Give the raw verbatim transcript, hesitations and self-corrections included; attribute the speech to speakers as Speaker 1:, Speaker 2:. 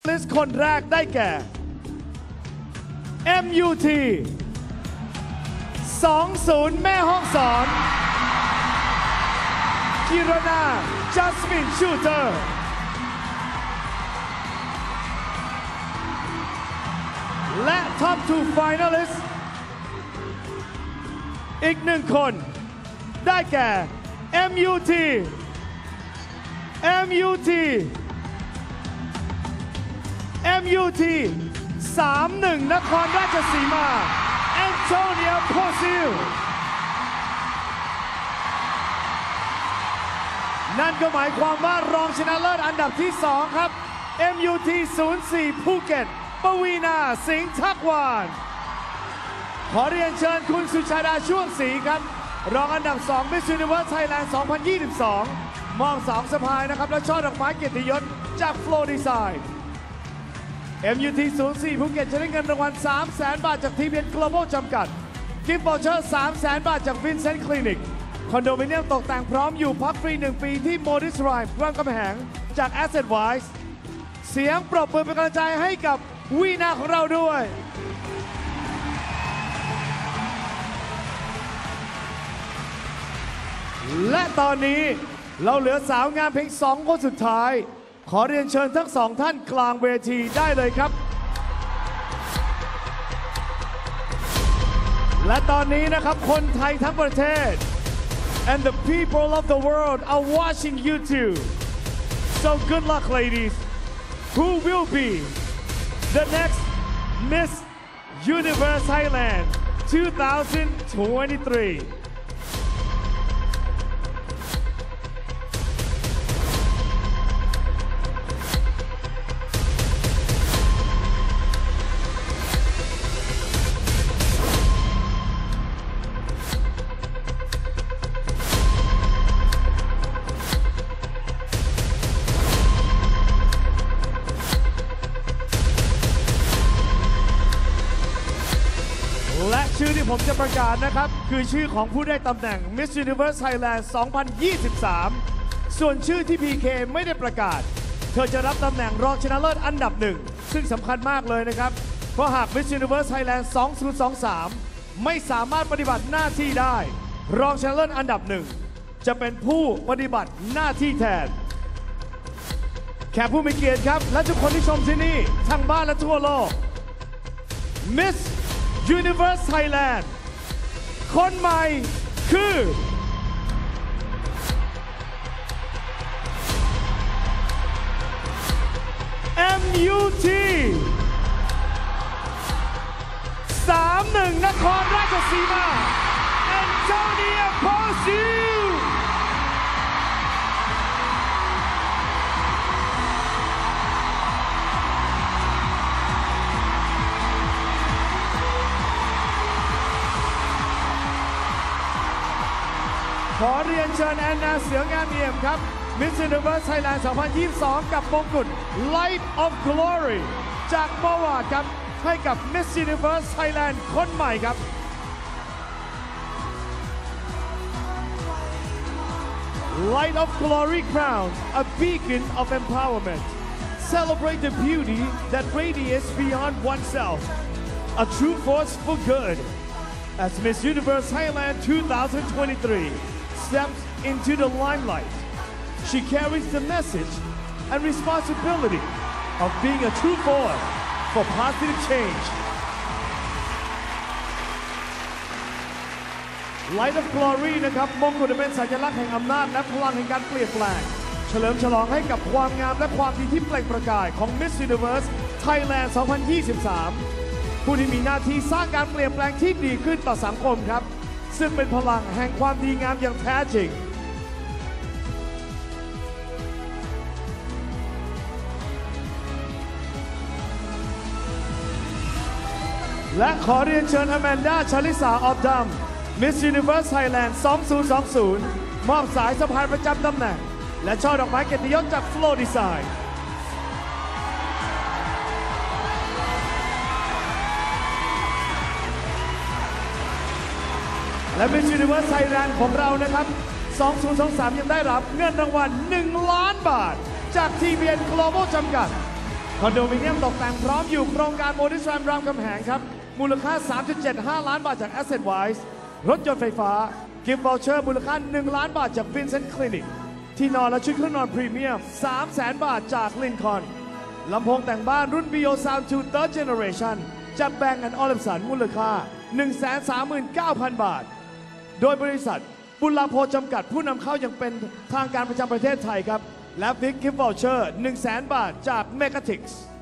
Speaker 1: ลิสต์คนแรกได้แก่ เอ็ม ยู ที สองศูนย์ แม่ห้องสอนกิรนาจัสมินชูเตอร์และ Top ทู Finalist อีกหนึ่งคนได้แก่ เอ็ม ยู ที เอ็ม ยู ที เอ็ม ยู ที สามหนึ่ง นครราชสีมาแอนโทเนียโพซิลนั่นก็หมายความว่ารองชนะเลิศอันดับที่สองครับ เอ็ม ยู ที ศูนย์สี่ ภูเก็ตปวีนาสิงห์ทักวานขอเรียนเชิญคุณสุชาดาช่วงศรีครับรองอันดับสอง Miss Universe Thailand สองพันยี่สิบสองมอบสองสะพายนะครับและช่อดอกไม้เกียรติยศจาก Flow Design เอ็ม ยู ที ศูนย์สี่ ภูเก็ตจะได้เงินรางวัล สามแสน บาทจากทีมเอ็น Global จำกัดกิฟต์วอเชอร์ สามแสน บาทจาก Vincent Clinic คอนโดมิเนียมตกแต่งพร้อมอยู่พักฟรีหนึ่งปีที่ Modis Rhyme รามคำแหงจาก Asset Wise เสียงปรบมือเป็นกำลังใจให้กับวีนาของเราด้วยและตอนนี้เราเหลือสาวงามเพียงสองคนสุดท้ายขอเรียนเชิญทั้งสองท่านกลางเวทีได้เลยครับและตอนนี้นะครับคนไทยทั้งประเทศ and the people of the world are watching you too so good luck ladies who will be the next Miss Universe Thailand two thousand twenty-threeและชื่อที่ผมจะประกาศนะครับคือชื่อของผู้ได้ตำแหน่ง Miss Universe Thailand สองพันยี่สิบสามส่วนชื่อที่ พี เค ไม่ได้ประกาศเธอจะรับตำแหน่งรองชนะเลิศอันดับหนึ่งซึ่งสำคัญมากเลยนะครับเพราะหาก Miss Universe Thailand สองพันยี่สิบสามไม่สามารถปฏิบัติหน้าที่ได้รองชนะเลิศอันดับหนึ่งจะเป็นผู้ปฏิบัติหน้าที่แทนแขกผู้มีเกียรติครับและทุกคนที่ชมที่นี่ทั้งบ้านและทั่วโลก Miss Universe Thailand คนใหม่คือ เอ็ม ยู ที สามหนึ่ง นครราชสีมาแอนโทเนียโพซิลขอเรียนเชิญแอนนาเสืองามเอี่ยมครับ Miss Universe Thailand สองพันยี่สิบสองกับมงกุฎ Light of Glory จากมาวาดครับให้กับ Miss Universe Thailand คนใหม่ครับ Light of Glory crown a beacon of empowerment celebrate the beauty that radiates beyond oneself a true force for good as Miss Universe Thailand two thousand twenty-three steps into the limelight. She carries the message and responsibility of being a true force for positive change. Light of Glory นะครับมงกุฎเป็นสัญลักษณ์แห่งอำนาจและพลังแห่งการเปลี่ยนแปลงเฉลิมฉลองให้กับความงามและความดีที่เปล่งประกายของ Miss Universe Thailand สองพันยี่สิบสามผู้ที่มีหน้าที่สร้างการเปลี่ยนแปลงที่ดีขึ้นต่อสังคมครับซึ่งเป็นพลังแห่งความดีงามอย่างแท้จริงและขอเรียนเชิญอแมนดาชลิสาออบดัม Miss Universe Thailand สองพันยี่สิบมอบสายสะพายประจำตำแหน่งและช่อดอกไม้เกียรติยศจาก Flow Designและ Miss Universe Thailand ของเรานะครับสองพันยี่สิบสามยังได้รับเงินรางวัลหนึ่งล้านบาทจาก ที บี เอ็น Global จำกัดคอนโดมิเนียมตกแต่งพร้อมอยู่โครงการโมดิสแรมรามคำแหงครับมูลค่า สามจุดเจ็ดห้า ล้านบาทจาก Asset Wise รถยนต์ไฟฟ้ากิฟต์วอลเชอร์มูลค่า หนึ่ง ล้านบาทจาก Vincent Clinic ที่นอนและชุดเครื่องนอนพรีเมียม สามแสน บาทจาก Lincoln ลำโพงแต่งบ้านรุ่น Bio Sound ทู Third Generation จาก Bang แอนด์ Olufsen มูลค่า หนึ่งแสนสามหมื่นเก้าพัน บาทโดยบริษัทบุญลาโพจำกัดผู้นำเข้าอย่างเป็นทางการประจำประเทศไทยครับและ Big Gift Voucher หนึ่งแสน บาทจาก Megatix